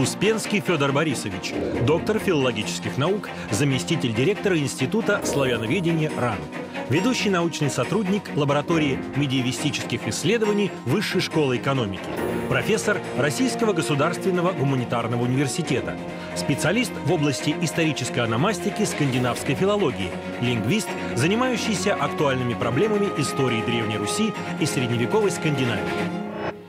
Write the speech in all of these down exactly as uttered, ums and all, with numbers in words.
Успенский Федор Борисович, доктор филологических наук, заместитель директора Института славяноведения РАН, ведущий научный сотрудник лаборатории медиевистических исследований Высшей школы экономики, профессор Российского государственного гуманитарного университета, специалист в области исторической ономастики скандинавской филологии, лингвист, занимающийся актуальными проблемами истории Древней Руси и средневековой Скандинавии.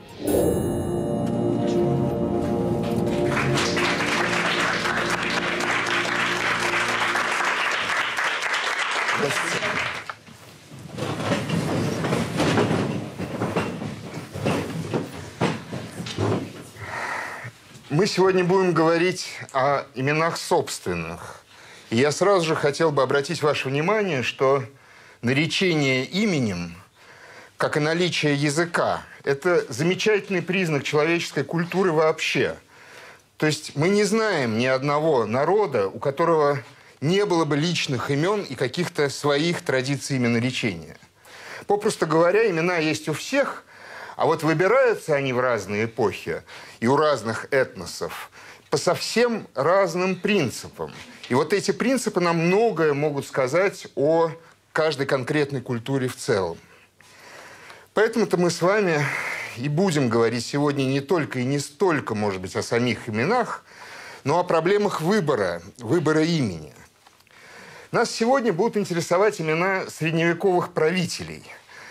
Мы сегодня будем говорить о именах собственных. И я сразу же хотел бы обратить ваше внимание, что наречение именем, как и наличие языка, это замечательный признак человеческой культуры вообще. То есть мы не знаем ни одного народа, у которого не было бы личных имен и каких-то своих традиций именоречения. Попросту говоря, имена есть у всех, а вот выбираются они в разные эпохи и у разных этносов по совсем разным принципам. И вот эти принципы нам многое могут сказать о каждой конкретной культуре в целом. Поэтому-то мы с вами и будем говорить сегодня не только и не столько, может быть, о самих именах, но о проблемах выбора, выбора имени. Нас сегодня будут интересовать имена средневековых правителей.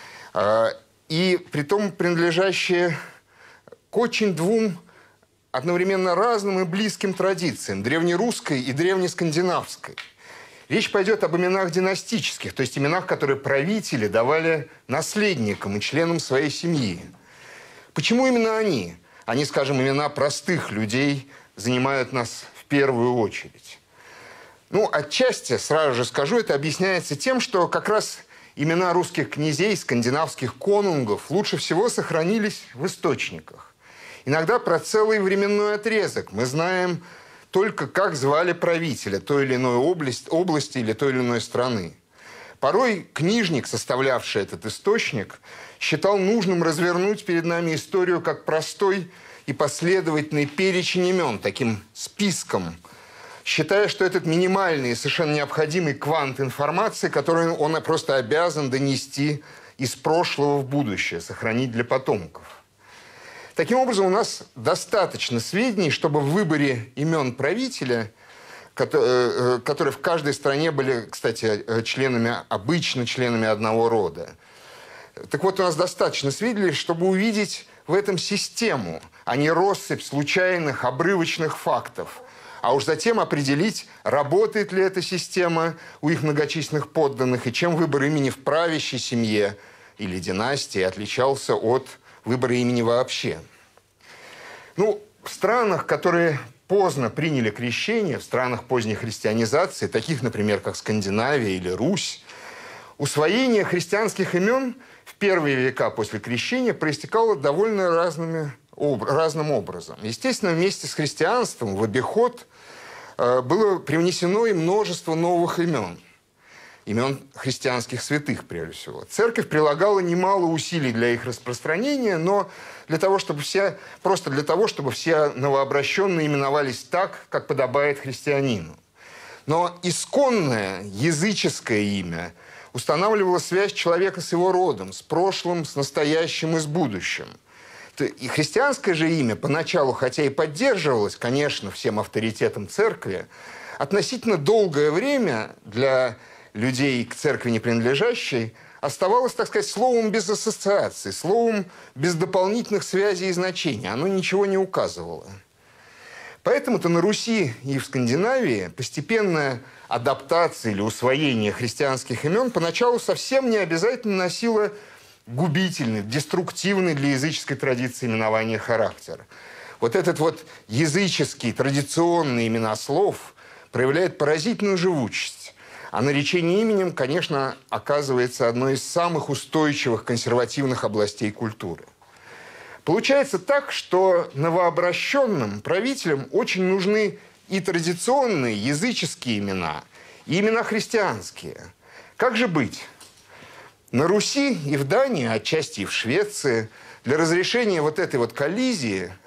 И притом принадлежащие к очень двум одновременно разным и близким традициям – древнерусской и древнескандинавской. Речь пойдет об именах династических, то есть именах, которые правители давали наследникам и членам своей семьи. Почему именно они, а не, скажем, имена простых людей, занимают нас в первую очередь? Ну, отчасти, сразу же скажу, это объясняется тем, что как раз имена русских князей, скандинавских конунгов лучше всего сохранились в источниках. Иногда про целый временной отрезок мы знаем только, как звали правителя той или иной области, области или той или иной страны. Порой книжник, составлявший этот источник, считал нужным развернуть перед нами историю как простой и последовательный перечень имен, таким списком, считая, что этот минимальный и совершенно необходимый квант информации, который он просто обязан донести из прошлого в будущее, сохранить для потомков. Таким образом, у нас достаточно сведений, чтобы в выборе имен правителя, которые в каждой стране были, кстати, членами, обычно членами одного рода. Так вот, у нас достаточно сведений, чтобы увидеть в этом систему, а не россыпь случайных, обрывочных фактов. А уж затем определить, работает ли эта система у их многочисленных подданных и чем выбор имени в правящей семье или династии отличался от выбора имени вообще. Ну, в странах, которые поздно приняли крещение, в странах поздней христианизации, таких, например, как Скандинавия или Русь, усвоение христианских имен в первые века после крещения проистекало довольно разными разным образом. Естественно, вместе с христианством в обиход э, было привнесено и множество новых имен. Имен христианских святых, прежде всего. Церковь прилагала немало усилий для их распространения, но для того, чтобы все, просто для того, чтобы все новообращенные именовались так, как подобает христианину. Но исконное языческое имя устанавливало связь человека с его родом, с прошлым, с настоящим и с будущим. И христианское же имя поначалу, хотя и поддерживалось, конечно, всем авторитетом церкви, относительно долгое время для людей к церкви не принадлежащей оставалось, так сказать, словом без ассоциаций, словом без дополнительных связей и значений. Оно ничего не указывало. Поэтому-то на Руси и в Скандинавии постепенная адаптация или усвоение христианских имен поначалу совсем не обязательно носила губительный, деструктивный для языческой традиции именования характер. Вот этот вот языческий, традиционный именослов проявляет поразительную живучесть. А наречение именем, конечно, оказывается одной из самых устойчивых консервативных областей культуры. Получается так, что новообращенным правителям очень нужны и традиционные языческие имена, и имена христианские. Как же быть? На Руси и в Дании, отчасти и в Швеции, для разрешения вот этой вот коллизии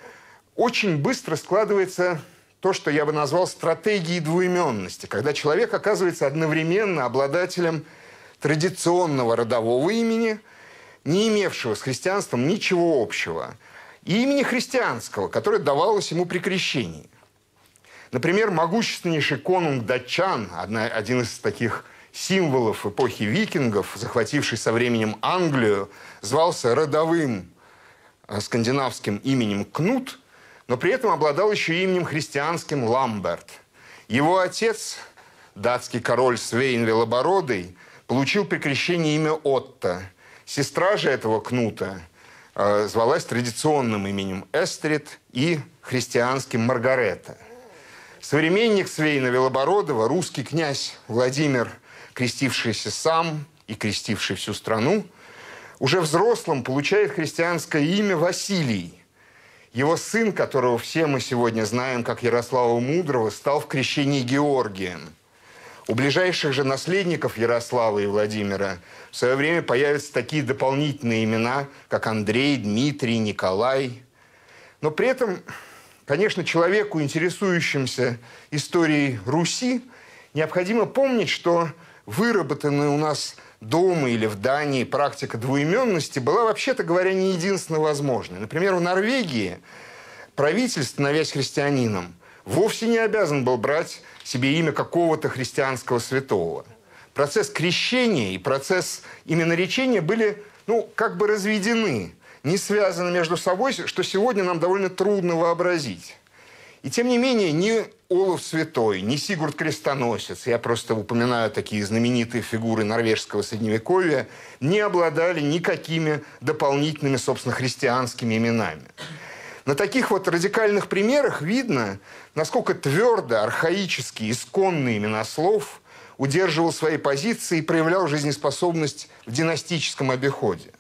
очень быстро складывается то, что я бы назвал стратегией двуименности, когда человек оказывается одновременно обладателем традиционного родового имени, не имевшего с христианством ничего общего, и имени христианского, которое давалось ему при крещении. Например, могущественнейший конунг датчан, одна, один из таких символов эпохи викингов, захвативший со временем Англию, звался родовым скандинавским именем Кнут, но при этом обладал еще именем христианским Ламберт. Его отец, датский король Свейн Велобородый, получил при крещении имя Отто. Сестра же этого Кнута э, звалась традиционным именем Эстрид и христианским Маргарета. Современник Свейна Велобородова, русский князь Владимир, крестившийся сам и крестивший всю страну, уже взрослым получает христианское имя Василий. Его сын, которого все мы сегодня знаем как Ярослава Мудрого, стал в крещении Георгием. У ближайших же наследников Ярослава и Владимира в свое время появятся такие дополнительные имена, как Андрей, Дмитрий, Николай. Но при этом, конечно, человеку, интересующемуся историей Руси, необходимо помнить, что выработанная у нас дома или в Дании практика двуименности была, вообще-то говоря, не единственно возможной. Например, в Норвегии правитель, становясь христианином, вовсе не обязан был брать себе имя какого-то христианского святого. Процесс крещения и процесс именоречения были, ну, как бы разведены, не связаны между собой, что сегодня нам довольно трудно вообразить. И тем не менее, ни Олаф Святой, ни Сигурд Крестоносец, я просто упоминаю такие знаменитые фигуры норвежского средневековья, не обладали никакими дополнительными, собственно, христианскими именами. На таких вот радикальных примерах видно, насколько твердо, архаически, исконный именослов удерживал свои позиции и проявлял жизнеспособность в династическом обиходе.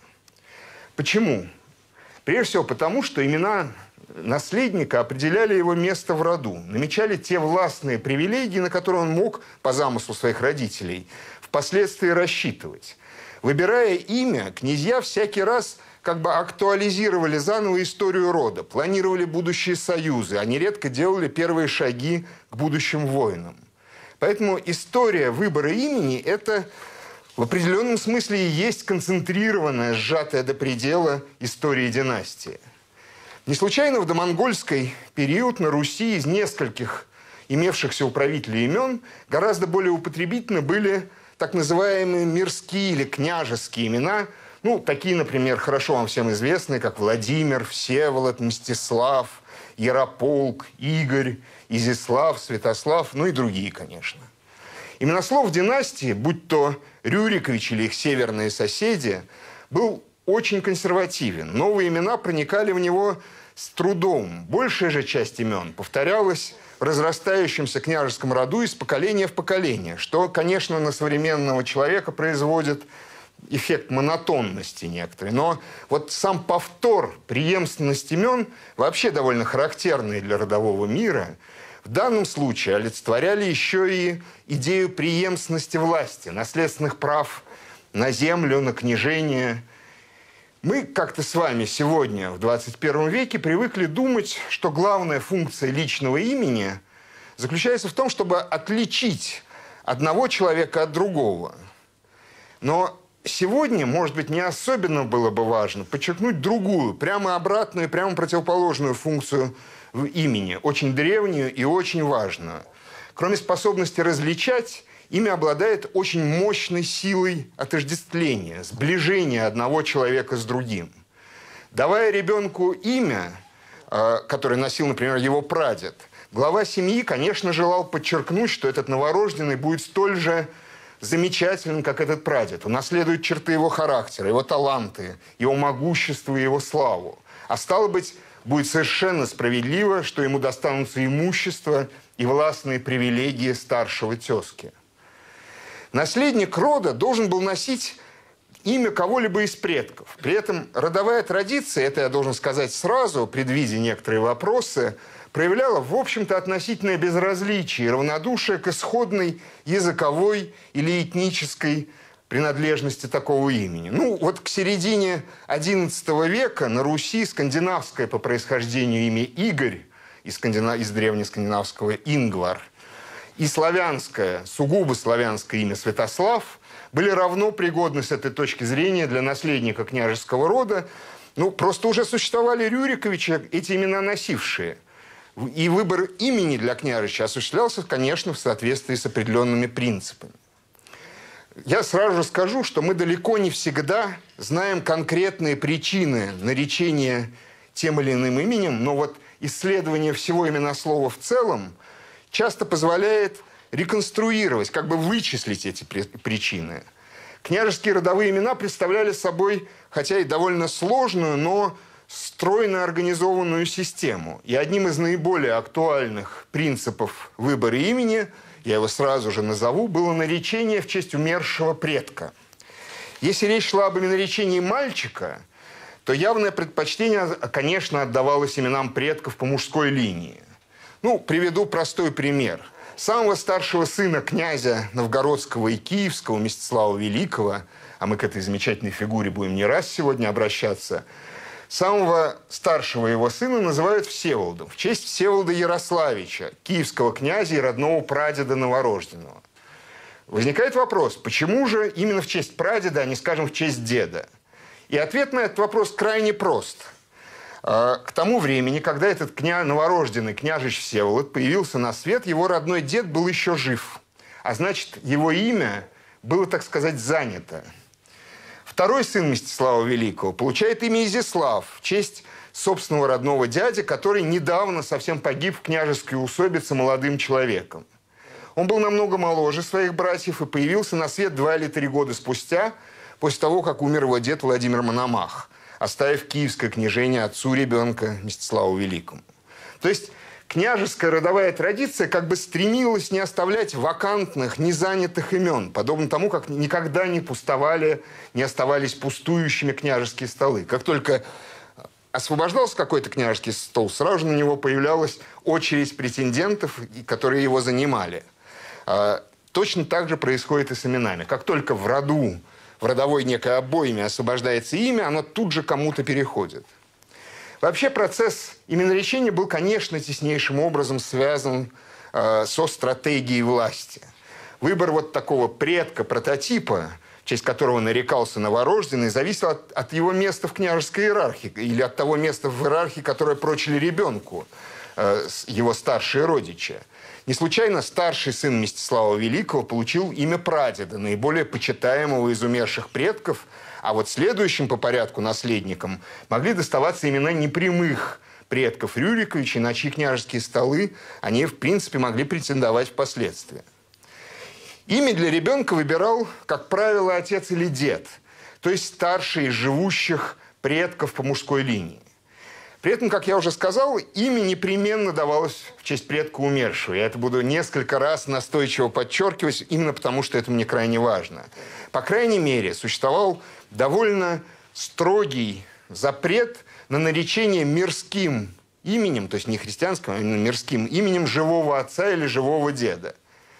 Почему? Прежде всего потому, что имена наследника определяли его место в роду, намечали те властные привилегии, на которые он мог, по замыслу своих родителей, впоследствии рассчитывать. Выбирая имя, князья всякий раз как бы актуализировали заново историю рода, планировали будущие союзы, они редко делали первые шаги к будущим войнам. Поэтому история выбора имени – это в определенном смысле и есть концентрированная, сжатая до предела история династии. Не случайно в домонгольский период на Руси из нескольких имевшихся у правителей имен гораздо более употребительны были так называемые мирские или княжеские имена, ну, такие, например, хорошо вам всем известные, как Владимир, Всеволод, Мстислав, Ярополк, Игорь, Изяслав, Святослав, ну и другие, конечно. Именослов династии, будь то Рюрикович или их северные соседи, был очень консервативен. Новые имена проникали в него с трудом. Большая же часть имен повторялась в разрастающемся княжеском роду из поколения в поколение, что, конечно, на современного человека производит эффект монотонности некоторый. Но вот сам повтор, преемственность имен, вообще довольно характерный для родового мира, в данном случае олицетворяли еще и идею преемственности власти, наследственных прав на землю, на княжение. Мы как-то с вами сегодня, в двадцать первом веке, привыкли думать, что главная функция личного имени заключается в том, чтобы отличить одного человека от другого. Но сегодня, может быть, не особенно было бы важно подчеркнуть другую, прямо обратную, прямо противоположную функцию в имени, очень древнюю и очень важную. Кроме способности различать, имя обладает очень мощной силой отождествления, сближения одного человека с другим. Давая ребенку имя, которое носил, например, его прадед, глава семьи, конечно, желал подчеркнуть, что этот новорожденный будет столь же замечателен, как этот прадед. Унаследует черты его характера, его таланты, его могущество и его славу. А стало быть, будет совершенно справедливо, что ему достанутся имущество и властные привилегии старшего тезки. Наследник рода должен был носить имя кого-либо из предков. При этом родовая традиция, это я должен сказать сразу, предвидя некоторые вопросы, проявляла, в общем-то, относительное безразличие и равнодушие к исходной языковой или этнической принадлежности такого имени. Ну, вот к середине одиннадцатого века на Руси скандинавское по происхождению имя Игорь, из, скандина... из древнескандинавского Ингвар, и славянское, сугубо славянское имя Святослав были равно пригодны с этой точки зрения для наследника княжеского рода. Ну, просто уже существовали Рюриковичи, эти имена носившие. И выбор имени для княжича осуществлялся, конечно, в соответствии с определенными принципами. Я сразу же скажу, что мы далеко не всегда знаем конкретные причины наречения тем или иным именем, но вот исследование всего именослова в целом часто позволяет реконструировать, как бы вычислить эти причины. Княжеские родовые имена представляли собой, хотя и довольно сложную, но стройно организованную систему. И одним из наиболее актуальных принципов выбора имени, я его сразу же назову, было наречение в честь умершего предка. Если речь шла об наречении мальчика, то явное предпочтение, конечно, отдавалось именам предков по мужской линии. Ну, приведу простой пример. Самого старшего сына князя Новгородского и Киевского, Мстислава Великого, а мы к этой замечательной фигуре будем не раз сегодня обращаться, самого старшего его сына называют Всеволодом, в честь Всеволода Ярославича, киевского князя и родного прадеда новорожденного. Возникает вопрос, почему же именно в честь прадеда, а не, скажем, в честь деда? И ответ на этот вопрос крайне прост. К тому времени, когда этот кня... новорожденный княжич Всеволод появился на свет, его родной дед был еще жив. А значит, его имя было, так сказать, занято. Второй сын Мстислава Великого получает имя Изяслав в честь собственного родного дяди, который недавно совсем погиб в княжеской усобице молодым человеком. Он был намного моложе своих братьев и появился на свет два или три года спустя, после того, как умер его дед Владимир Мономах, оставив киевское княжение отцу ребенка Мстиславу Великому. То есть княжеская родовая традиция как бы стремилась не оставлять вакантных, незанятых имен, подобно тому, как никогда не пустовали, не оставались пустующими княжеские столы. Как только освобождался какой-то княжеский стол, сразу же на него появлялась очередь претендентов, которые его занимали. Точно так же происходит и с именами. Как только в роду, в родовой некой обойме освобождается имя, оно тут же кому-то переходит. Вообще процесс именоречения был, конечно, теснейшим образом связан э, со стратегией власти. Выбор вот такого предка, прототипа, в честь которого нарекался новорожденный, зависел от, от его места в княжеской иерархии или от того места в иерархии, которое прочили ребенку э, его старшие родичи. Не случайно старший сын Мстислава Великого получил имя прадеда, наиболее почитаемого из умерших предков, а вот следующим по порядку наследникам могли доставаться имена непрямых предков Рюриковичей, на чьи княжеские столы они, в принципе, могли претендовать впоследствии. Имя для ребенка выбирал, как правило, отец или дед, то есть старший из живущих предков по мужской линии. При этом, как я уже сказал, имя непременно давалось в честь предка умершего. Я это буду несколько раз настойчиво подчеркивать, именно потому, что это мне крайне важно. По крайней мере, существовал довольно строгий запрет на наречение мирским именем, то есть не христианским, а именно мирским именем живого отца или живого деда.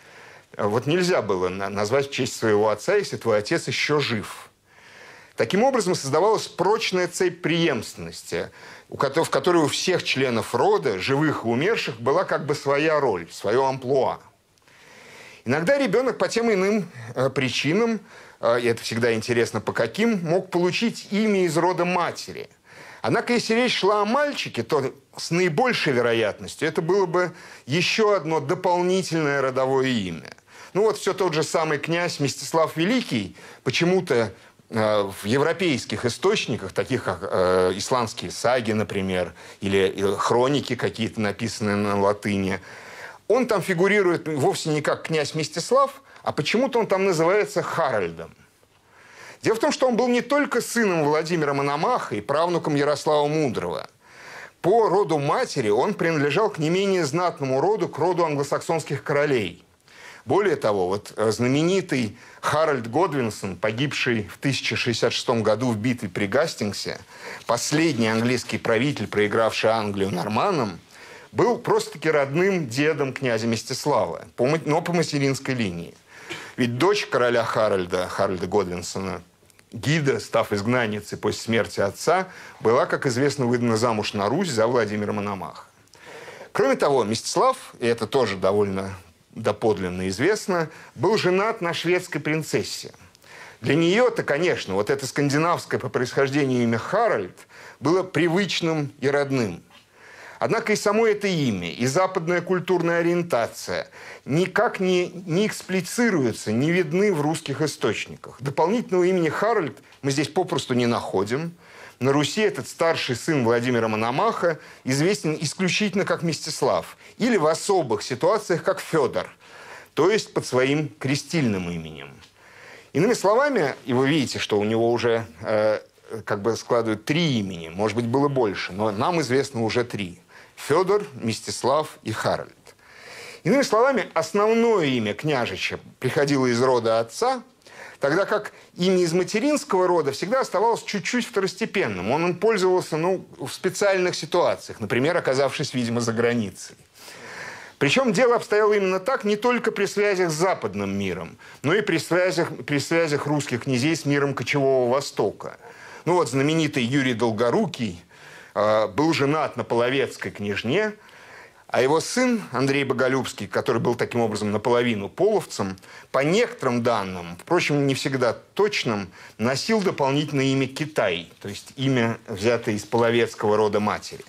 Вот нельзя было назвать в честь своего отца, если твой отец еще жив. Таким образом, создавалась прочная цепь преемственности, в которой у всех членов рода, живых и умерших, была как бы своя роль, свое амплуа. Иногда ребенок по тем иным э, причинам, э, и это всегда интересно по каким, мог получить имя из рода матери. Однако, если речь шла о мальчике, то с наибольшей вероятностью это было бы еще одно дополнительное родовое имя. Ну вот все тот же самый князь Мстислав Великий почему-то в европейских источниках, таких как э, исландские саги, например, или, или хроники какие-то, написанные на латыни, он там фигурирует вовсе не как князь Мстислав, а почему-то он там называется Харальдом. Дело в том, что он был не только сыном Владимира Мономаха и правнуком Ярослава Мудрого. По роду матери он принадлежал к не менее знатному роду, к роду англосаксонских королей. Более того, вот знаменитый Харальд Годвинсон, погибший в тысяча шестьдесят шестом году в битве при Гастингсе, последний английский правитель, проигравший Англию норманнам, был просто-таки родным дедом князя Мстислава, но по материнской линии. Ведь дочь короля Харальда, Харальда Годвинсона, Гида, став изгнанницей после смерти отца, была, как известно, выдана замуж на Русь за Владимира Мономаха. Кроме того, Мстислав, и это тоже довольно доподлинно известно, был женат на шведской принцессе. Для нее-то, конечно, вот это скандинавское по происхождению имя Харальд было привычным и родным. Однако и само это имя, и западная культурная ориентация никак не, не эксплицируются, не видны в русских источниках. Дополнительного имени Харальд мы здесь попросту не находим. На Руси этот старший сын Владимира Мономаха известен исключительно как Мстислав или в особых ситуациях как Федор, то есть под своим крестильным именем. Иными словами, и вы видите, что у него уже э, как бы складывают три имени, может быть, было больше, но нам известно уже три. Федор, Мстислав и Харальд. Иными словами, основное имя княжича приходило из рода отца, тогда как имя из материнского рода всегда оставалось чуть-чуть второстепенным. Он им пользовался ну, в специальных ситуациях, например, оказавшись, видимо, за границей. Причем дело обстояло именно так не только при связях с западным миром, но и при связях, при связях русских князей с миром Кочевого Востока. Ну вот знаменитый Юрий Долгорукий э, был женат на половецкой княжне, а его сын Андрей Боголюбский, который был таким образом наполовину половцем, по некоторым данным, впрочем, не всегда точным, носил дополнительное имя Китай, то есть имя, взятое из половецкого рода матери.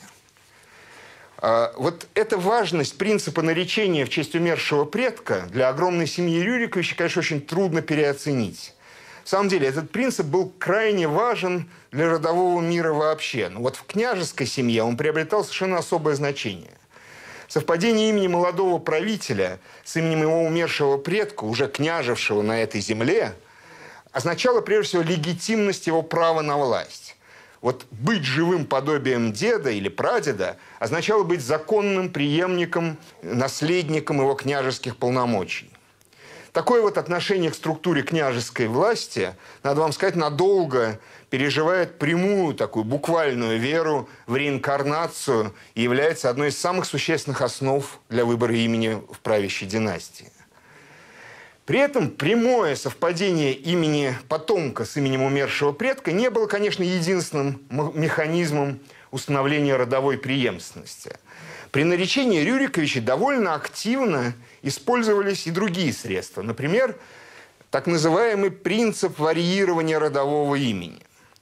Вот эта важность принципа наречения в честь умершего предка для огромной семьи Рюриковича, конечно, очень трудно переоценить. В самом деле, этот принцип был крайне важен для родового мира вообще. Но вот в княжеской семье он приобретал совершенно особое значение. Совпадение имени молодого правителя с именем его умершего предка, уже княжевшего на этой земле, означало, прежде всего, легитимность его права на власть. Вот быть живым подобием деда или прадеда означало быть законным преемником, наследником его княжеских полномочий. Такое вот отношение к структуре княжеской власти, надо вам сказать, надолго переживает прямую такую буквальную веру в реинкарнацию и является одной из самых существенных основ для выбора имени в правящей династии. При этом прямое совпадение имени потомка с именем умершего предка не было, конечно, единственным механизмом установления родовой преемственности. При наречении Рюриковичей довольно активно использовались и другие средства. Например, так называемый принцип варьирования родового имени.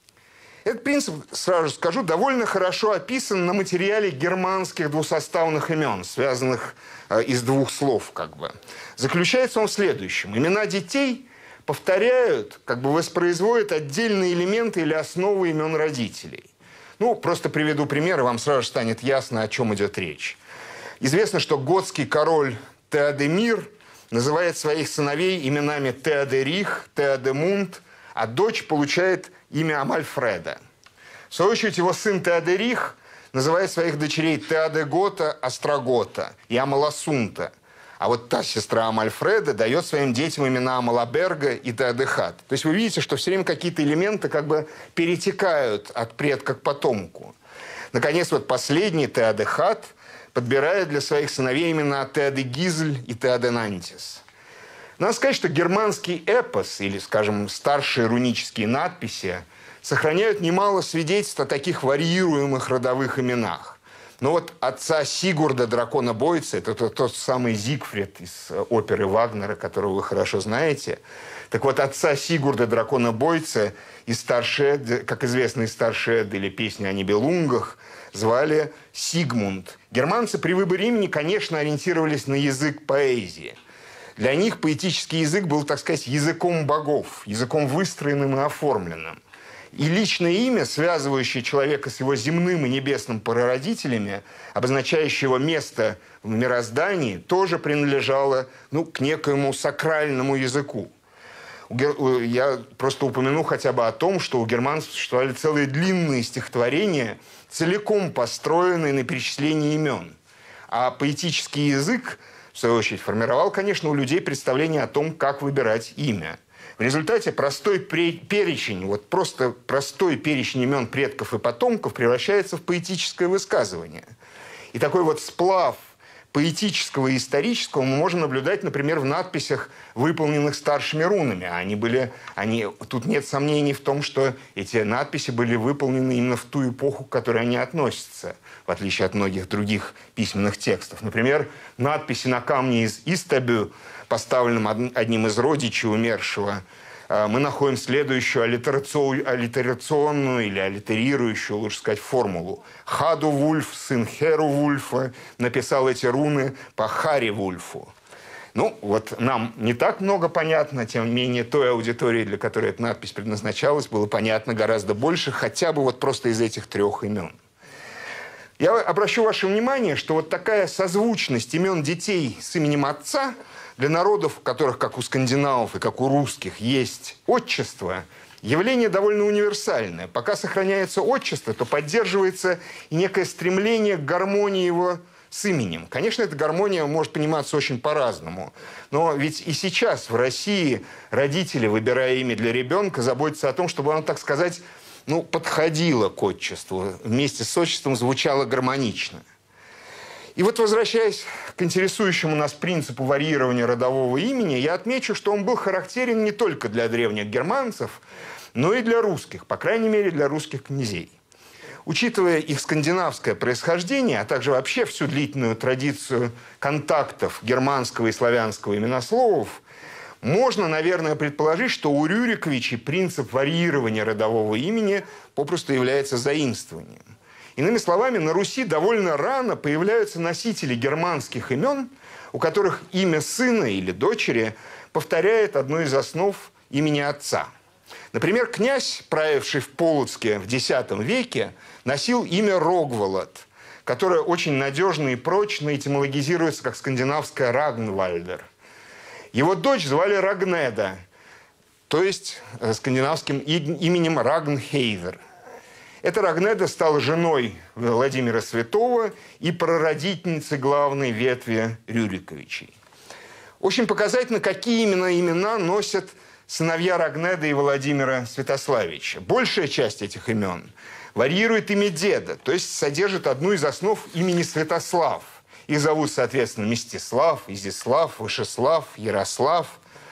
Этот принцип, сразу скажу, довольно хорошо описан на материале германских двусоставных имен, связанных э, из двух слов, как бы. Заключается он в следующем. Имена детей повторяют, как бы воспроизводят отдельные элементы или основы имен родителей. Ну, просто приведу пример, и вам сразу станет ясно, о чем идет речь. Известно, что готский король Теодемир называет своих сыновей именами Теодерих, Теодемунд, а дочь получает имя Амальфреда. В свою очередь, его сын Теодерих называет своих дочерей Теодегота, Острогота и Амаласунта. А вот та сестра Амальфреда дает своим детям имена Амалаберга и Теодехат. То есть вы видите, что все время какие-то элементы как бы перетекают от предка к потомку. Наконец, вот последний Теодехат подбирает для своих сыновей имена Теодегизль и Теоденантис. Надо сказать, что германский эпос, или, скажем, старшие рунические надписи, сохраняют немало свидетельств о таких варьируемых родовых именах. Но вот отца Сигурда Дракона-бойца, это тот, тот самый Зигфрид из оперы Вагнера, которого вы хорошо знаете. Так вот, отца Сигурда Дракона-бойца из Старшей Эдды, как известно, из Старшей Эдды или песни о Нибелунгах, звали Сигмунд. Германцы при выборе имени, конечно, ориентировались на язык поэзии. Для них поэтический язык был, так сказать, языком богов, языком выстроенным и оформленным. И личное имя, связывающее человека с его земным и небесным прародителями, обозначающее его место в мироздании, тоже принадлежало ну, к некоему сакральному языку. Я просто упомяну хотя бы о том, что у германцев существовали целые длинные стихотворения, целиком построенные на перечислении имен. А поэтический язык, в свою очередь, формировал, конечно, у людей представление о том, как выбирать имя. В результате простой перечень, вот просто простой перечень имен предков и потомков превращается в поэтическое высказывание. И такой вот сплав поэтического и исторического мы можем наблюдать, например, в надписях, выполненных старшими рунами. Они были, они, тут нет сомнений в том, что эти надписи были выполнены именно в ту эпоху, к которой они относятся, в отличие от многих других письменных текстов. Например, надписи на камне из Истабю, поставленном одним из родичей умершего, мы находим следующую аллитерационную или аллитерирующую, лучше сказать, формулу. Хаду Вульф, сын Херу Вульфа, написал эти руны по Хари Вульфу. Ну, вот нам не так много понятно, тем не менее, той аудитории, для которой эта надпись предназначалась, было понятно гораздо больше, хотя бы вот просто из этих трех имен. Я обращу ваше внимание, что вот такая созвучность имен детей с именем отца для народов, у которых, как у скандинавов и как у русских, есть отчество, явление довольно универсальное. Пока сохраняется отчество, то поддерживается и некое стремление к гармонии его с именем. Конечно, эта гармония может пониматься очень по-разному. Но ведь и сейчас в России родители, выбирая имя для ребенка, заботятся о том, чтобы оно, так сказать, ну, подходило к отчеству, вместе с отчеством звучало гармонично. И вот, возвращаясь к интересующему нас принципу варьирования родового имени, я отмечу, что он был характерен не только для древних германцев, но и для русских, по крайней мере, для русских князей. Учитывая их скандинавское происхождение, а также вообще всю длительную традицию контактов германского и славянского именословов, можно, наверное, предположить, что у Рюриковичей принцип варьирования родового имени попросту является заимствованием. Иными словами, на Руси довольно рано появляются носители германских имен, у которых имя сына или дочери повторяет одну из основ имени отца. Например, князь, правивший в Полоцке в десятом веке, носил имя Рогволод, которое очень надежно и прочно этимологизируется как скандинавское Рагнвальдер. Его дочь звали Рагнеда, то есть скандинавским именем Рагнхейдер. Эта Рагнеда стала женой Владимира Святого и прародительницей главной ветви Рюриковичей. Очень показательно, какие именно имена носят сыновья Рагнеды и Владимира Святославича. Большая часть этих имен варьирует имя деда, то есть содержит одну из основ имени Святослав. Их зовут, соответственно, Мстислав, Изяслав, Вышеслав, Ярослав.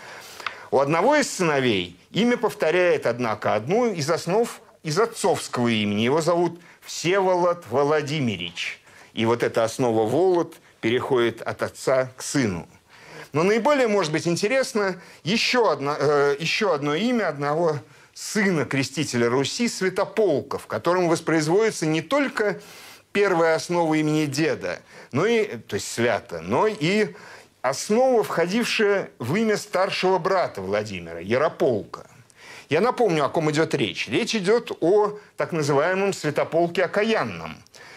У одного из сыновей имя повторяет, однако, одну из основ из отцовского имени. Его зовут Всеволод Владимирич. И вот эта основа Волод переходит от отца к сыну. Но наиболее, может быть, интересно еще одно, э, еще одно имя одного сына крестителя Руси, Святополка, в котором воспроизводится не только первая основа имени деда, но и, то есть свято, но и основа, входившая в имя старшего брата Владимира, Ярополка. Я напомню, о ком идет речь. Речь идет о так называемом Святополке Окаянном,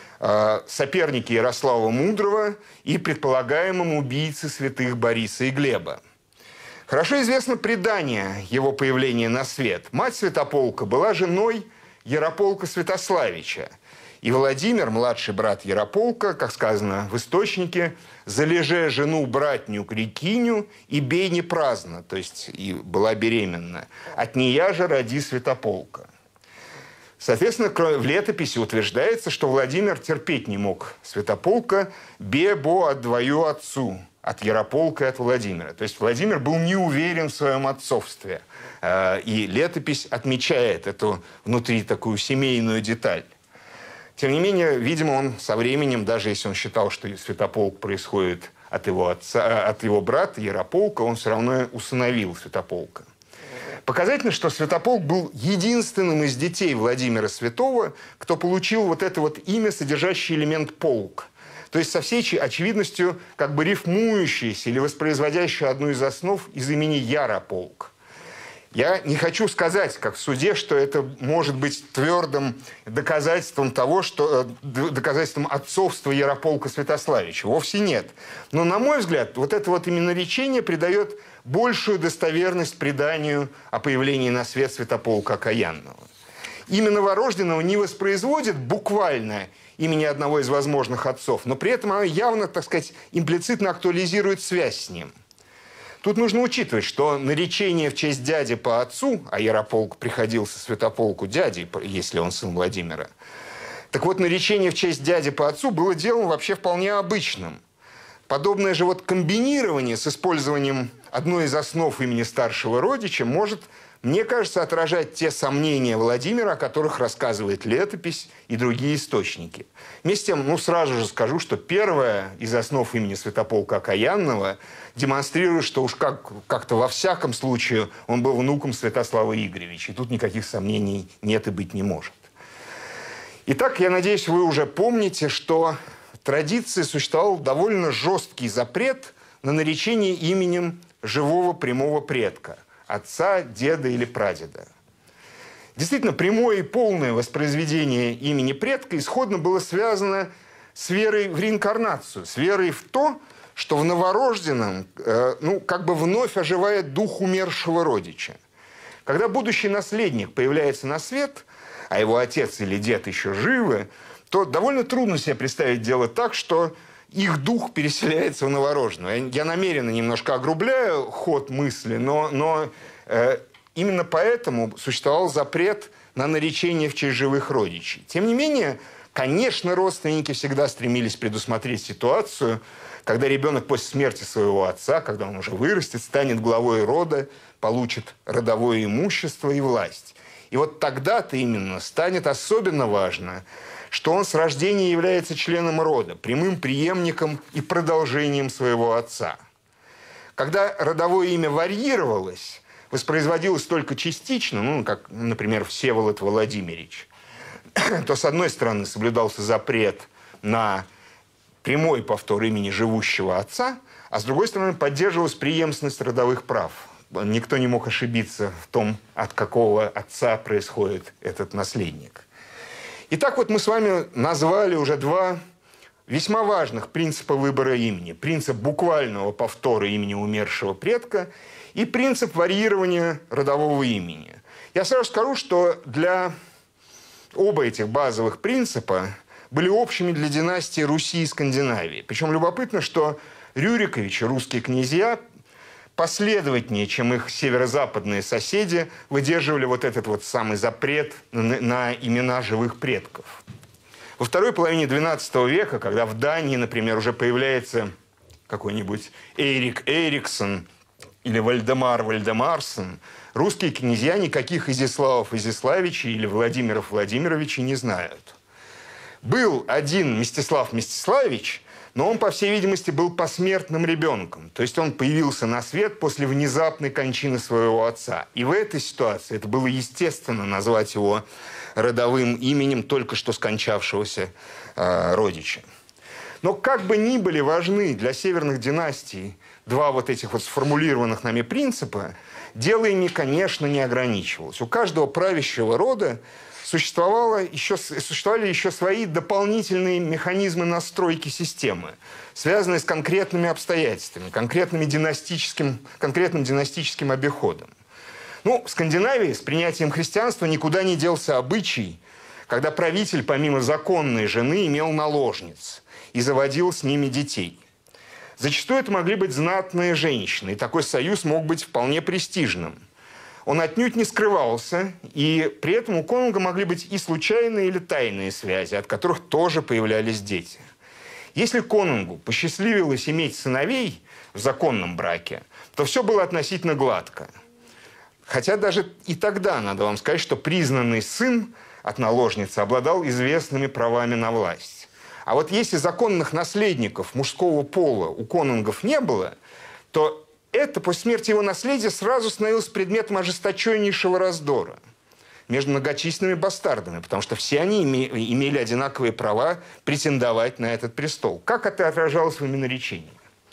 сопернике Ярослава Мудрого и предполагаемом убийце святых Бориса и Глеба. Хорошо известно предание его появления на свет. Мать Святополка была женой Ярополка Святославича. И Владимир, младший брат Ярополка, как сказано в источнике, «залеже жену братню Крикиню и бей не праздно», то есть и была беременна. «От нея же роди Святополка». Соответственно, в летописи утверждается, что Владимир терпеть не мог Святополка «бе-бо от двою отцу», от Ярополка и от Владимира. То есть Владимир был не уверен в своем отцовстве. И летопись отмечает эту внутри такую семейную деталь. Тем не менее, видимо, он со временем, даже если он считал, что Святополк происходит от его отца, от его брата Ярополка, он все равно усыновил Святополка. Показательно, что Святополк был единственным из детей Владимира Святого, кто получил вот это вот имя, содержащее элемент «полк». То есть со всей очевидностью как бы рифмующееся или воспроизводящее одну из основ из имени Ярополк. Я не хочу сказать, как в суде, что это может быть твердым доказательством того, что доказательством отцовства Ярополка Святославича. Вовсе нет. Но, на мой взгляд, вот это вот именно речение придает большую достоверность преданию о появлении на свет Святополка Окаянного. Имя новорожденного не воспроизводит буквально имени одного из возможных отцов, но при этом оно явно, так сказать, имплицитно актуализирует связь с ним. Тут нужно учитывать, что наречение в честь дяди по отцу, а Ярополк приходился Святополку дядей, если он сын Владимира, так вот, наречение в честь дяди по отцу было делом вообще вполне обычным. Подобное же вот комбинирование с использованием одной из основ имени старшего родича может, мне кажется, отражать те сомнения Владимира, о которых рассказывает летопись и другие источники. Вместе с тем, ну, сразу же скажу, что первая из основ имени Святополка Окаянного демонстрирует, что уж как, как-то во всяком случае он был внуком Святослава Игоревича. И тут никаких сомнений нет и быть не может. Итак, я надеюсь, вы уже помните, что в традиции существовал довольно жесткий запрет на наречение именем живого прямого предка – отца, деда или прадеда. Действительно, прямое и полное воспроизведение имени предка исходно было связано с верой в реинкарнацию, с верой в то, что в новорожденном, э, ну, как бы вновь оживает дух умершего родича. Когда будущий наследник появляется на свет, а его отец или дед еще живы, то довольно трудно себе представить дело так, что их дух переселяется в новорожденного. Я намеренно немножко огрубляю ход мысли, но, но э, именно поэтому существовал запрет на наречение в честь живых родичей. Тем не менее, конечно, родственники всегда стремились предусмотреть ситуацию, когда ребенок после смерти своего отца, когда он уже вырастет, станет главой рода, получит родовое имущество и власть. И вот тогда-то именно станет особенно важно, что он с рождения является членом рода, прямым преемником и продолжением своего отца. Когда родовое имя варьировалось, воспроизводилось только частично, ну, как, например, Всеволод Владимирович, то, с одной стороны, соблюдался запрет на прямой повтор имени живущего отца, а с другой стороны, поддерживалась преемственность родовых прав. Никто не мог ошибиться в том, от какого отца происходит этот наследник. Итак, вот мы с вами назвали уже два весьма важных принципа выбора имени. Принцип буквального повтора имени умершего предка и принцип варьирования родового имени. Я сразу скажу, что для оба этих базовых принципа были общими для династии Руси и Скандинавии. Причем любопытно, что Рюриковичи, русские князья, последовательнее, чем их северо-западные соседи, выдерживали вот этот вот самый запрет на, на имена живых предков. Во второй половине двенадцатого века, когда в Дании, например, уже появляется какой-нибудь Эйрик Эриксон или Вальдемар Вальдемарсон, русские князья никаких Изяславов Изяславичей или Владимиров Владимировичей не знают. Был один Мстислав Мстиславич, но он, по всей видимости, был посмертным ребенком. То есть он появился на свет после внезапной кончины своего отца. И в этой ситуации это было естественно назвать его родовым именем только что скончавшегося э, родича. Но как бы ни были важны для северных династий два вот этих вот сформулированных нами принципа, дело ими, конечно, не ограничивалось. У каждого правящего рода Существовало еще, существовали еще свои дополнительные механизмы настройки системы, связанные с конкретными обстоятельствами, конкретным династическим, конкретным династическим обиходом. Ну, в Скандинавии с принятием христианства никуда не делся обычай, когда правитель помимо законной жены имел наложниц и заводил с ними детей. Зачастую это могли быть знатные женщины, и такой союз мог быть вполне престижным. Он отнюдь не скрывался, и при этом у конунга могли быть и случайные или тайные связи, от которых тоже появлялись дети. Если конунгу посчастливилось иметь сыновей в законном браке, то все было относительно гладко. Хотя даже и тогда, надо вам сказать, что признанный сын от наложницы обладал известными правами на власть. А вот если законных наследников мужского пола у конунгов не было, то это после смерти его наследия сразу становилось предметом ожесточеннейшего раздора между многочисленными бастардами, потому что все они имели одинаковые права претендовать на этот престол. Как это отражалось в именоречении?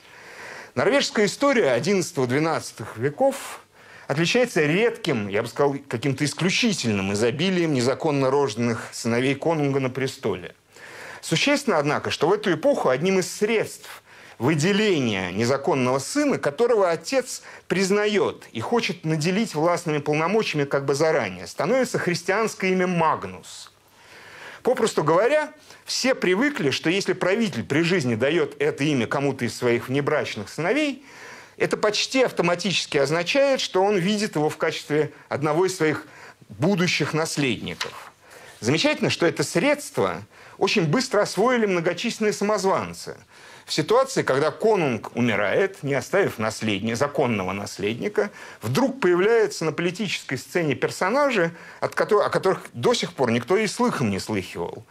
Норвежская история одиннадцатого-двенадцатого веков отличается редким, я бы сказал, каким-то исключительным изобилием незаконно рожденных сыновей конунга на престоле. Существенно, однако, что в эту эпоху одним из средств выделения незаконного сына, которого отец признает и хочет наделить властными полномочиями как бы заранее, становится христианское имя Магнус. Попросту говоря, все привыкли, что если правитель при жизни дает это имя кому-то из своих внебрачных сыновей, это почти автоматически означает, что он видит его в качестве одного из своих будущих наследников. Замечательно, что это средство очень быстро освоили многочисленные самозванцы. В ситуации, когда конунг умирает, не оставив наследника, законного наследника, вдруг появляются на политической сцене персонажи, от которых, о которых до сих пор никто и слыхом не слыхивал.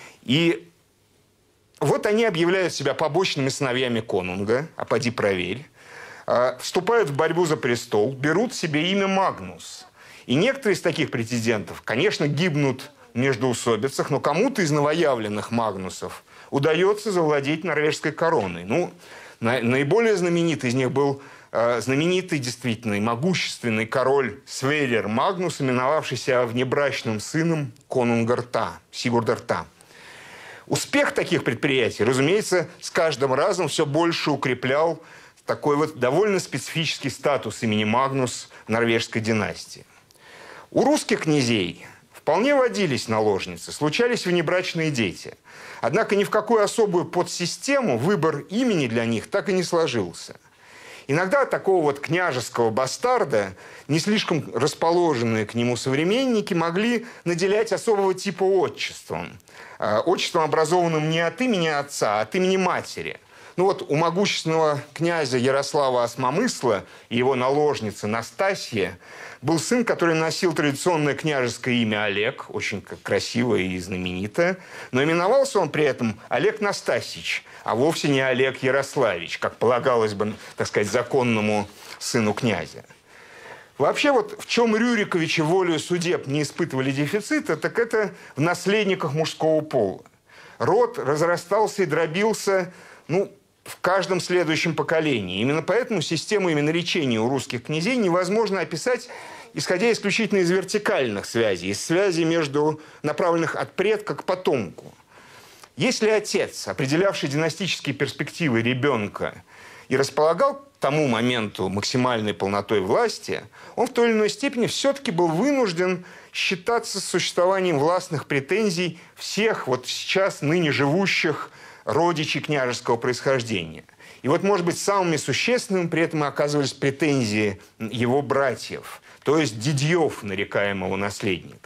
И вот они объявляют себя побочными сыновьями конунга, а поди проверь, вступают в борьбу за престол, берут себе имя Магнус. И некоторые из таких претендентов, конечно, гибнут в междоусобицах, но кому-то из новоявленных Магнусов удается завладеть норвежской короной. Ну, на, наиболее знаменитый из них был э, знаменитый, действительно, и могущественный король Сверер Магнус, именовавшийся внебрачным сыном конунга Рта, Сигурда Рта. Успех таких предприятий, разумеется, с каждым разом все больше укреплял такой вот довольно специфический статус имени Магнус в норвежской династии. У русских князей вполне водились наложницы, случались внебрачные дети. Однако ни в какую особую подсистему выбор имени для них так и не сложился. Иногда такого вот княжеского бастарда, не слишком расположенные к нему современники, могли наделять особого типа отчеством. Отчеством, образованным не от имени отца, а от имени матери. Ну вот у могущественного князя Ярослава Осмомысла и его наложницы Настасья был сын, который носил традиционное княжеское имя Олег, очень красивое и знаменитое, но именовался он при этом Олег Настасьич, а вовсе не Олег Ярославич, как полагалось бы, так сказать, законному сыну князя. Вообще вот в чем Рюриковичи волею судеб не испытывали дефицита, так это в наследниках мужского пола. Род разрастался и дробился, ну, в каждом следующем поколении. Именно поэтому систему именоречения у русских князей невозможно описать, исходя исключительно из вертикальных связей, из связей между направленных от предка к потомку. Если отец, определявший династические перспективы ребенка, и располагал к тому моменту максимальной полнотой власти, он в той или иной степени все-таки был вынужден считаться с существованием властных претензий всех вот сейчас ныне живущих родичей княжеского происхождения. И вот, может быть, самыми существенными при этом оказывались претензии его братьев, то есть дядьев нарекаемого наследника.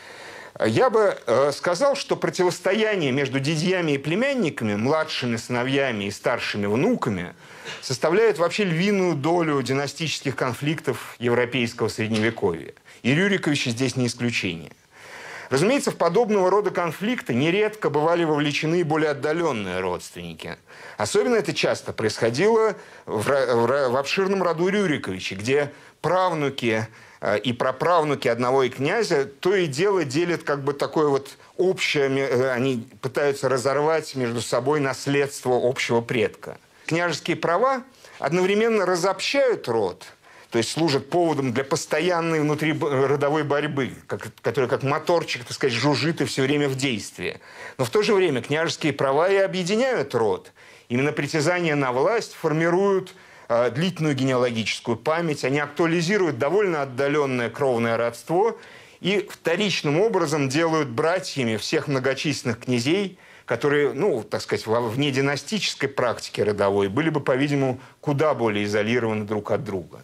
Я бы э, сказал, что противостояние между дядьями и племянниками, младшими сыновьями и старшими внуками составляет вообще львиную долю династических конфликтов европейского средневековья. И Рюриковичи здесь не исключение. Разумеется, в подобного рода конфликты нередко бывали вовлечены более отдаленные родственники. Особенно это часто происходило в, в, в обширном роду Рюриковичей, где правнуки и праправнуки одного и князя то и дело делят как бы такое вот общее, они пытаются разорвать между собой наследство общего предка. Княжеские права одновременно разобщают род, то есть служат поводом для постоянной внутриродовой борьбы, как, которая как моторчик, так сказать, жужжит и все время в действии. Но в то же время княжеские права и объединяют род. Именно притязания на власть формируют э, длительную генеалогическую память, они актуализируют довольно отдаленное кровное родство и вторичным образом делают братьями всех многочисленных князей, которые, ну, так сказать, вне династической практики родовой были бы, по-видимому, куда более изолированы друг от друга.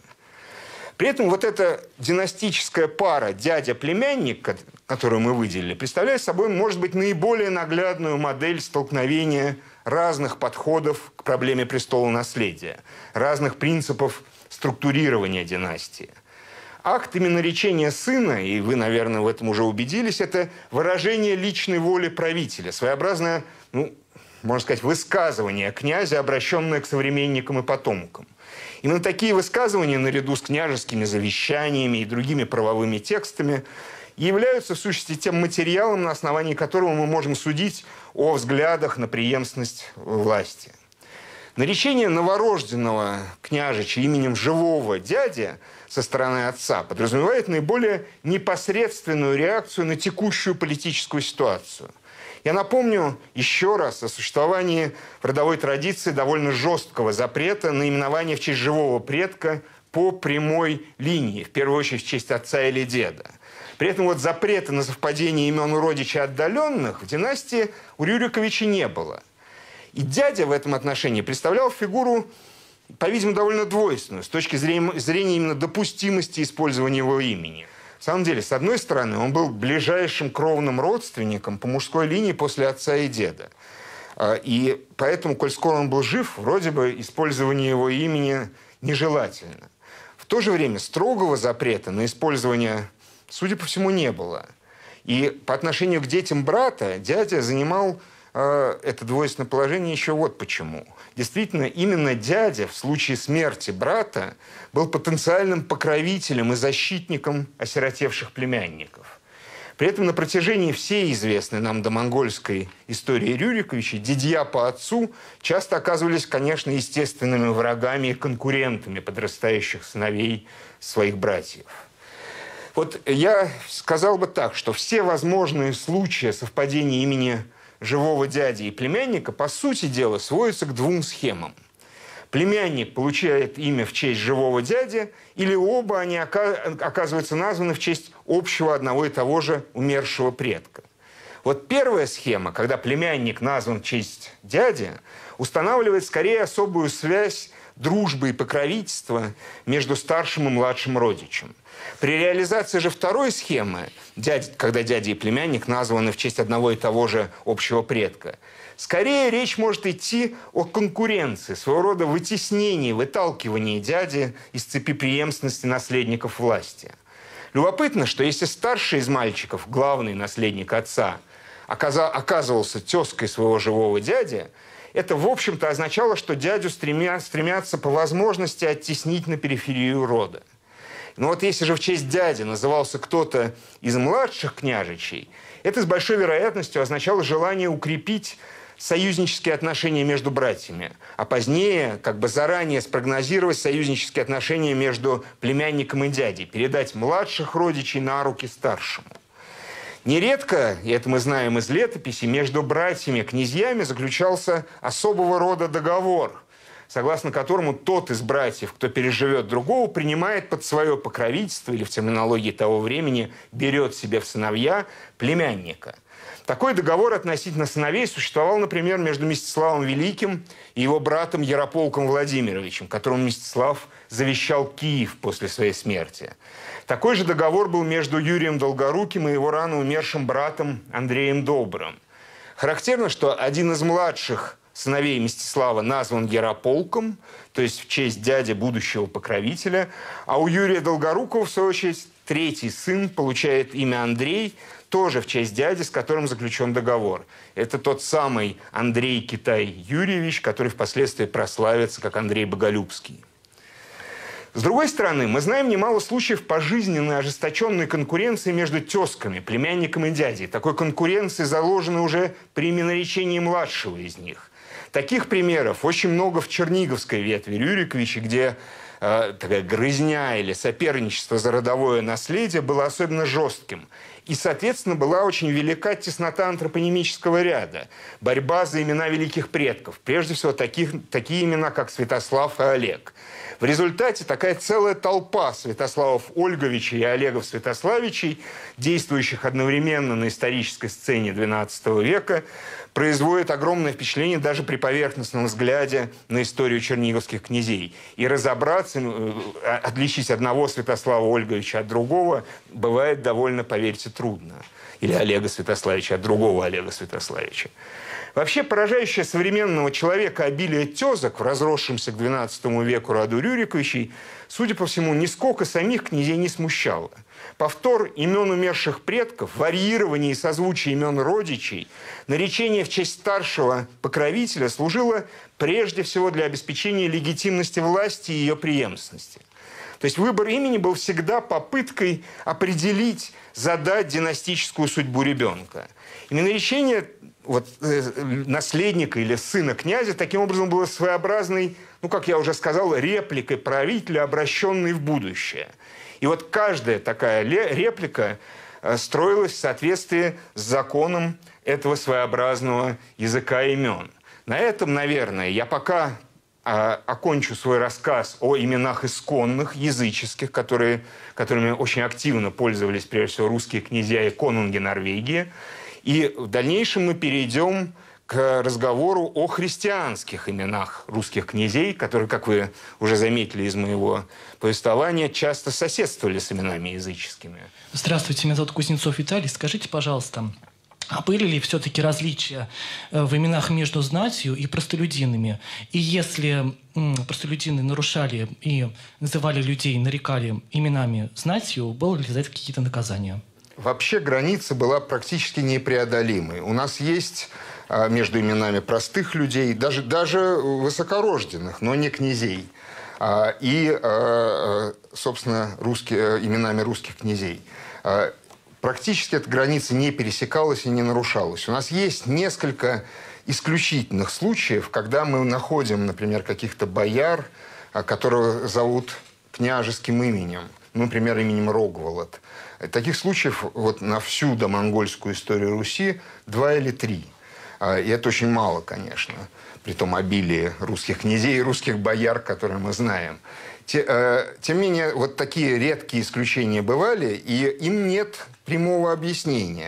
При этом вот эта династическая пара дядя-племянник, которую мы выделили, представляет собой, может быть, наиболее наглядную модель столкновения разных подходов к проблеме престолонаследия, разных принципов структурирования династии. Акт именоречения сына, и вы, наверное, в этом уже убедились, это выражение личной воли правителя, своеобразное, ну, можно сказать, высказывание князя, обращенное к современникам и потомкам. Именно такие высказывания, наряду с княжескими завещаниями и другими правовыми текстами, являются, в сущности, тем материалом, на основании которого мы можем судить о взглядах на преемственность власти. Наречение новорожденного княжича именем живого дяди со стороны отца подразумевает наиболее непосредственную реакцию на текущую политическую ситуацию. Я напомню еще раз о существовании в родовой традиции довольно жесткого запрета на именование в честь живого предка по прямой линии, в первую очередь в честь отца или деда. При этом вот запрета на совпадение имен у родичей отдаленных в династии у Рюриковичей не было. И дядя в этом отношении представлял фигуру, по-видимому, довольно двойственную с точки зрения именно допустимости использования его имени. В самом деле, с одной стороны, он был ближайшим кровным родственником по мужской линии после отца и деда. И поэтому, коль скоро он был жив, вроде бы использование его имени нежелательно. В то же время строгого запрета на использование, судя по всему, не было. И по отношению к детям брата дядя занимал э, это двойственное положение еще вот почему. Действительно, именно дядя в случае смерти брата был потенциальным покровителем и защитником осиротевших племянников. При этом на протяжении всей известной нам домонгольской истории Рюриковичей дядья по отцу часто оказывались, конечно, естественными врагами и конкурентами подрастающих сыновей своих братьев. Вот я сказал бы так, что все возможные случаи совпадения имени живого дяди и племянника, по сути дела, сводятся к двум схемам. Племянник получает имя в честь живого дяди, или оба они оказываются названы в честь общего одного и того же умершего предка. Вот первая схема, когда племянник назван в честь дяди, устанавливает скорее особую связь дружбы и покровительства между старшим и младшим родичем. При реализации же второй схемы, дядя, когда дядя и племянник названы в честь одного и того же общего предка, скорее речь может идти о конкуренции, своего рода вытеснении, выталкивании дяди из цепи преемственности наследников власти. Любопытно, что если старший из мальчиков, главный наследник отца, оказывался тезкой своего живого дяди, это, в общем-то, означало, что дядю стремя, стремятся по возможности оттеснить на периферию рода. Но вот если же в честь дяди назывался кто-то из младших княжичей, это с большой вероятностью означало желание укрепить союзнические отношения между братьями, а позднее, как бы заранее спрогнозировать союзнические отношения между племянником и дядей, передать младших родичей на руки старшему. Нередко, и это мы знаем из летописи, между братьями-князьями заключался особого рода договор, согласно которому тот из братьев, кто переживет другого, принимает под свое покровительство, или в терминологии того времени берет себе в сыновья племянника. Такой договор относительно сыновей существовал, например, между Мстиславом Великим и его братом Ярополком Владимировичем, которому Мстислав завещал Киев после своей смерти. Такой же договор был между Юрием Долгоруким и его рано умершим братом Андреем Добрым. Характерно, что один из младших сыновей Мстислава назван Ярополком, то есть в честь дяди будущего покровителя, а у Юрия Долгорукова, в свою очередь, третий сын получает имя Андрей, тоже в честь дяди, с которым заключен договор. Это тот самый Андрей Китай-Юрьевич, который впоследствии прославится как Андрей Боголюбский. С другой стороны, мы знаем немало случаев пожизненной ожесточенной конкуренции между тезками, племянником и дядей. Такой конкуренции заложены уже при именоречении младшего из них. Таких примеров очень много в черниговской ветви Рюриковичей, где э, такая грызня или соперничество за родовое наследие было особенно жестким. И, соответственно, была очень велика теснота антропонимического ряда, борьба за имена великих предков, прежде всего таких, такие имена, как Святослав и Олег. В результате такая целая толпа Святославов Ольговичей и Олегов Святославичей, действующих одновременно на исторической сцене двенадцатого века, производит огромное впечатление даже при поверхностном взгляде на историю черниговских князей. И разобраться, отличить одного Святослава Ольговича от другого бывает довольно, поверьте, трудно. Или Олега Святославича от другого Олега Святославича. Вообще, поражающее современного человека обилие тезок в разросшемся к двенадцатому веку роду Рюриковичей, судя по всему, нисколько самих князей не смущало. Повтор имен умерших предков, варьирование и созвучие имен родичей, наречение в честь старшего покровителя служило прежде всего для обеспечения легитимности власти и ее преемственности. То есть выбор имени был всегда попыткой определить, задать династическую судьбу ребенка. Именоречение вот, э, наследника или сына князя таким образом было своеобразной, ну, как я уже сказал, репликой правителя, обращенной в будущее. И вот каждая такая реплика э, строилась в соответствии с законом этого своеобразного языка имен. На этом, наверное, я пока э, окончу свой рассказ о именах исконных, языческих, которые, которыми очень активно пользовались, прежде всего, русские князья и конунги Норвегии. И в дальнейшем мы перейдем к разговору о христианских именах русских князей, которые, как вы уже заметили из моего повествования, часто соседствовали с именами языческими. Здравствуйте, меня зовут Кузнецов Виталий. Скажите, пожалуйста, а были ли все-таки различия в именах между знатью и простолюдинами? И если простолюдины нарушали и называли людей, нарекали именами знатью, было ли за это какие-то наказания? Вообще граница была практически непреодолимой. У нас есть а, между именами простых людей, даже, даже высокорожденных, но не князей, а, и, а, собственно, русские, именами русских князей. А, практически эта граница не пересекалась и не нарушалась. У нас есть несколько исключительных случаев, когда мы находим, например, каких-то бояр, которых зовут княжеским именем, например, именем Рогволод. Таких случаев вот на всю домонгольскую историю Руси два или три. И это очень мало, конечно, при том обилии русских князей и русских бояр, которые мы знаем. Тем не менее, вот такие редкие исключения бывали, и им нет прямого объяснения.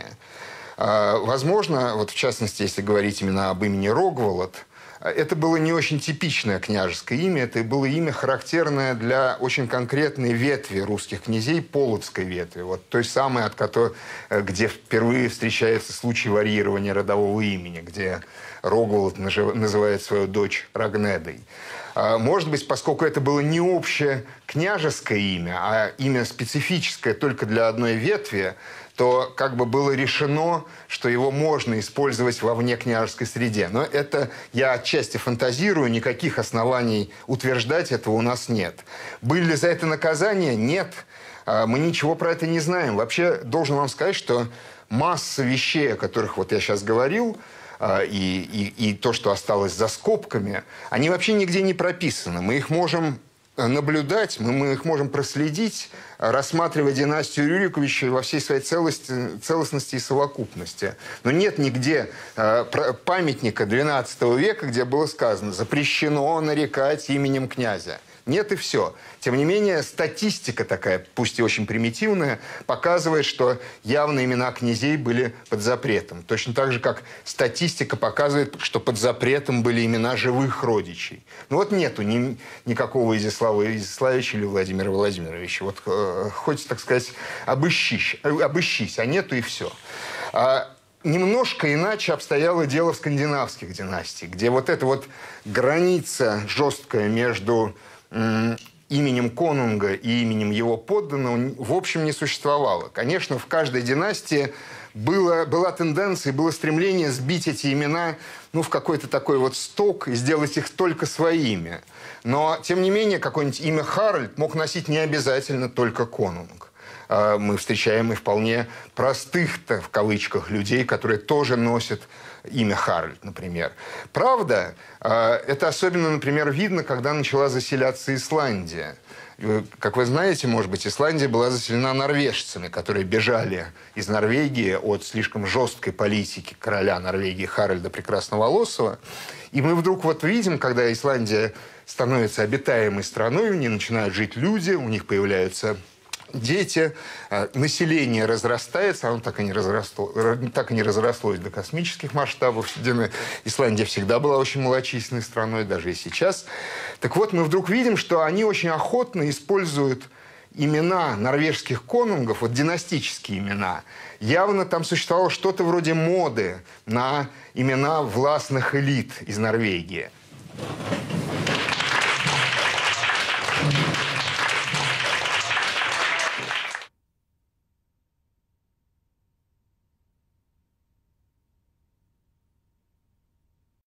Возможно, вот в частности, если говорить именно об имени Рогволод, это было не очень типичное княжеское имя, это было имя, характерное для очень конкретной ветви русских князей, полоцкой ветви, вот той самой, от которой, где впервые встречается случай варьирования родового имени, где Рогволод называет свою дочь Рагнедой. Может быть, поскольку это было не общее княжеское имя, а имя специфическое только для одной ветви, то как бы было решено, что его можно использовать во внекняжеской среде. Но это я отчасти фантазирую, никаких оснований утверждать этого у нас нет. Были ли за это наказания? Нет. Мы ничего про это не знаем. Вообще, должен вам сказать, что масса вещей, о которых вот я сейчас говорил, и, и, и то, что осталось за скобками, они вообще нигде не прописаны. Мы их можем наблюдать, мы, мы их можем проследить, рассматривая династию Рюриковичей во всей своей целости, целостности и совокупности. Но нет нигде э, памятника двенадцатого века, где было сказано «запрещено нарекать именем князя». Нет и все. Тем не менее, статистика такая, пусть и очень примитивная, показывает, что явно имена князей были под запретом. Точно так же, как статистика показывает, что под запретом были имена живых родичей. Ну вот нету ни, никакого Изяслава Изяславича или Владимира Владимировича. Вот э, хоть, так сказать, обыщись, обыщись, а нету и все. А, немножко иначе обстояло дело в скандинавских династиях, где вот эта вот граница жесткая между именем конунга и именем его подданного, в общем, не существовало. Конечно, в каждой династии было, была тенденция, было стремление сбить эти имена ну, в какой-то такой вот сток и сделать их только своими. Но, тем не менее, какое-нибудь имя Харальд мог носить не обязательно только конунг. Мы встречаем и вполне простых-то, в кавычках, людей, которые тоже носят имя Харальд, например. Правда, это особенно, например, видно, когда начала заселяться Исландия. Как вы знаете, может быть, Исландия была заселена норвежцами, которые бежали из Норвегии от слишком жесткой политики короля Норвегии Харальда Прекрасноволосого. И мы вдруг вот видим, когда Исландия становится обитаемой страной, в ней начинают жить люди, у них появляются дети, население разрастается, оно так и не разросло, так и не разрослось до космических масштабов. Исландия всегда была очень малочисленной страной, даже и сейчас. Так вот, мы вдруг видим, что они очень охотно используют имена норвежских конунгов, вот династические имена. Явно там существовало что-то вроде моды на имена властных элит из Норвегии.